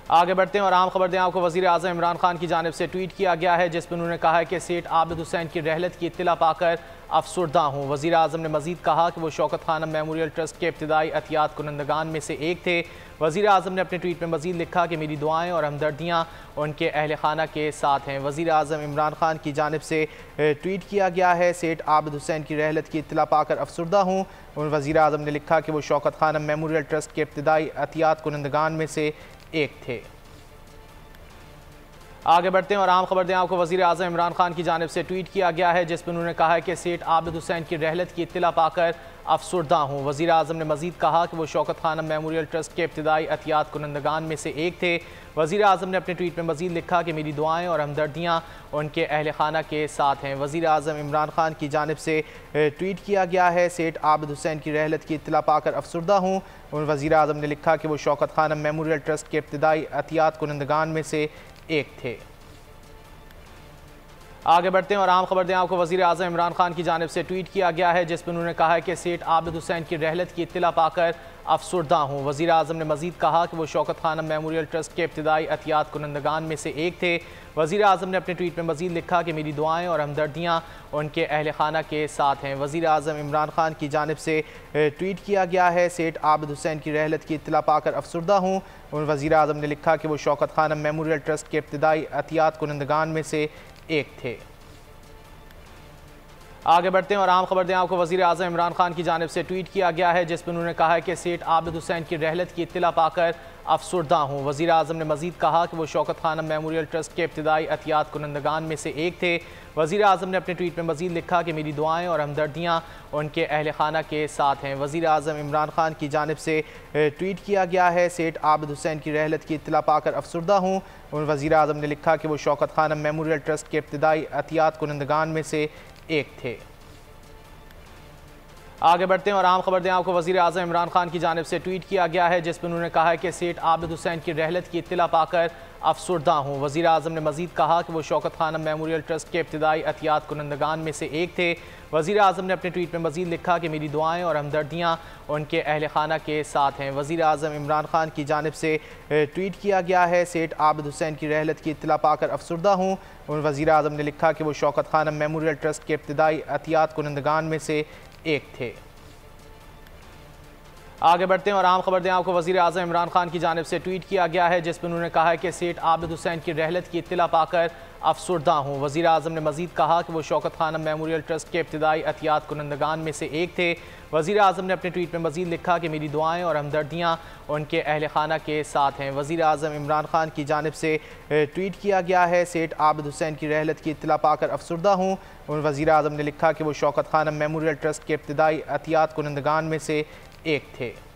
आगे बढ़ते हैं और आम खबर दें आपको। वज़ीर आज़म इमरान खान की जानिब से ट्वीट किया गया है जिसमें उन्होंने कहा है कि सेठ आबिद हुसैन की रहलत की इत्तला पाकर अफसुर्दा हूँ। वज़ीर आज़म ने मज़ीद कहा कि वो शौकत खानम मेमोरियल ट्रस्ट के इब्तिदाई अतियात कुनंदगान में से एक थे। वज़ीर आज़म ने अपने ट्वीट में मज़ीद लिखा कि मेरी दुआएँ और हमदर्दियाँ उनके अहल खाना के साथ हैं। वज़ीर आज़म इमरान खान की जानिब से ट्वीट किया गया है, सेठ आबिद हुसैन की रहलत की इत्तला पाकर अफसुर्दा हूँ। वज़ीर आज़म ने लिखा कि वो शौकत खानम मेमोरियल ट्रस्ट के इब्तिदाई अतियात कुनंदगान में से एक थे। आगे बढ़ते हैं और आम खबर दें आपको। वज़ीर आज़म इमरान खान की जानिब से ट्वीट किया गया है जिसमें उन्होंने कहा है कि सेठ आबिद हुसैन की रहलत की इत्तला पाकर अफसुर्दा हूँ। वज़ीर आज़म ने मज़ीद कहा कि वो शौकत खानम मेमोरियल ट्रस्ट के इब्तिदाई अतियात कुनंदगान में से एक थे। वज़ीर आज़म ने अपने ट्वीट में मज़ीद लिखा कि मेरी दुआएँ और हमदर्दियाँ उनके अहल खाना के साथ हैं। वज़ीर आज़म इमरान खान की जानिब से ट्वीट किया गया है, सेठ आबिद हुसैन की रहलत की इत्तला पाकर अफसुर्दा हूँ। वज़ीर आज़म ने लिखा कि वो शौकत खानम मेमोरियल ट्रस्ट के इब्तिदाई अतियात कुनंदगान में से एक थे। आगे बढ़ते हैं और आम खबर दें आपको। वज़ीर आज़म इमरान खान की जानिब से ट्वीट किया गया है जिसमें उन्होंने कहा है कि सेठ आबिद हुसैन की रहलत की इत्तला पाकर अफसुर्दा हूँ। वज़ीर आज़म ने मज़ीद कहा कि वो शौकत खानम मेमोरियल ट्रस्ट के इब्तिदाई अतियात कुनंदगान में से एक थे। वज़ीर आज़म ने अपने ट्वीट में मज़ीद लिखा कि मेरी दुआएँ और हमदर्दियाँ उनके अहल खाना के साथ हैं। वज़ीर आज़म इमरान खान की जानिब से ट्वीट किया गया है, सेठ आबिद हुसैन की रहलत की इत्तला पाकर अफसुर्दा हूँ। वज़ीर आज़म ने लिखा कि वो शौकत खानम मेमोरियल ट्रस्ट के इब्तिदाई अतियात कुनंदगान में से एक थे। आगे बढ़ते हैं और आम खबर दें आपको। वज़ीर आज़म इमरान खान की जानिब से ट्वीट किया गया है जिसमें उन्होंने कहा है कि सेठ आबिद हुसैन की रहलत की इत्तला पाकर अफसुर्दा हूँ। वज़ीर आज़म ने मज़ीद कहा कि वो शौकत खानम मेमोरियल ट्रस्ट के इब्तिदाई अतियात कुनंदगान में से एक थे। वज़ीर आज़म ने अपने ट्वीट में मज़ीद लिखा कि मेरी दुआएँ और हमदर्दियाँ उनके अहल खाना के साथ हैं। वज़ीर आज़म इमरान खान की जानिब से ट्वीट किया गया है, सेठ आबिद हुसैन की रहलत की इत्तला पाकर अफसुर्दा हूँ। वज़ीर आज़म ने लिखा कि वो शौकत खानम मेमोरियल ट्रस्ट के इब्तिदाई अतियात कुनंदगान में से एक थे। आगे बढ़ते हैं और आम खबर दें आपको। वज़ीर आज़म इमरान खान की जानिब से ट्वीट किया गया है जिसमें उन्होंने कहा है कि सेठ आबिद हुसैन की रहलत की इत्तला पाकर अफसुर्दा हूँ। वज़ीर आज़म ने मज़ीद कहा कि वो शौकत खानम मेमोरियल ट्रस्ट के इब्तिदाई अतियात कुनंदगान में से एक थे। वज़ीर आज़म ने अपने ट्वीट में मज़ीद लिखा कि मेरी दुआएँ और हमदर्दियाँ उनके अहल खाना के साथ हैं। वज़ीर आज़म इमरान खान की जानिब से ट्वीट किया गया है, सेठ आबिद हुसैन की रहलत की इत्तला पाकर अफसुर्दा हूँ। वज़ीर आज़म ने लिखा कि वो शौकत खानम मेमोरियल ट्रस्ट के इब्तिदाई अतियात कुनंदगान में से एक थे। आगे बढ़ते हैं और आम खबर दें आपको। वज़ीर आज़म इमरान खान की जानिब से ट्वीट किया गया है जिसमें उन्होंने कहा है कि सेठ आबिद हुसैन की रहलत की इत्तला पाकर अफसुर्दा हूँ। वज़ीर आज़म ने मज़ीद कहा कि वो शौकत खानम मेमोरियल ट्रस्ट के इब्तिदाई अतियात कुनंदगान में से एक थे। वज़ीर आज़म ने अपने ट्वीट में मज़ीद लिखा कि मेरी दुआएँ और हमदर्दियाँ उनके अहल खाना के साथ हैं। वज़ीर आज़म इमरान खान की जानिब से ट्वीट किया गया है, सेठ आबिद हुसैन की रहलत की इत्तला पाकर अफसुर्दा हूँ। वज़ीर आज़म ने लिखा कि वो शौकत खानम मेमोरियल ट्रस्ट के इब्तिदाई अतियात कुनंदगान में से एक थे।